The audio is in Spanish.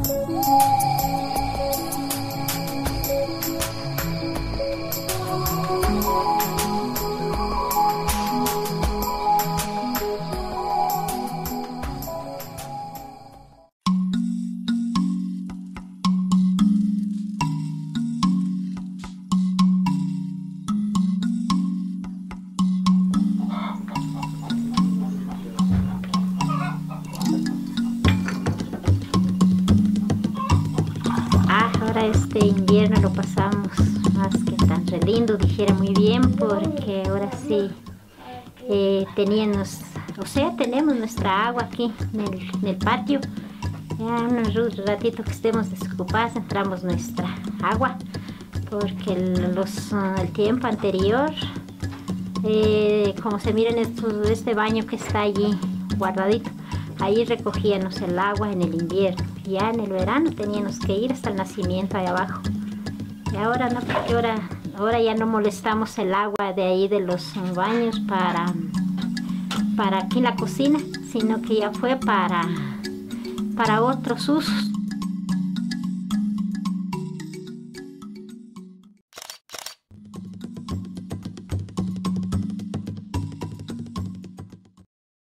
Este invierno lo pasamos más que tan re lindo, dijera muy bien, porque ahora sí tenemos nuestra agua aquí en el patio. Ya un ratito que estemos desocupados entramos nuestra agua, porque el tiempo anterior, como se miren este baño que está allí guardadito, ahí recogíamos el agua en el invierno. Ya en el verano teníamos que ir hasta el nacimiento ahí abajo. Y ahora no, porque ahora ya no molestamos el agua de ahí de los baños para aquí en la cocina, sino que ya fue para otros usos.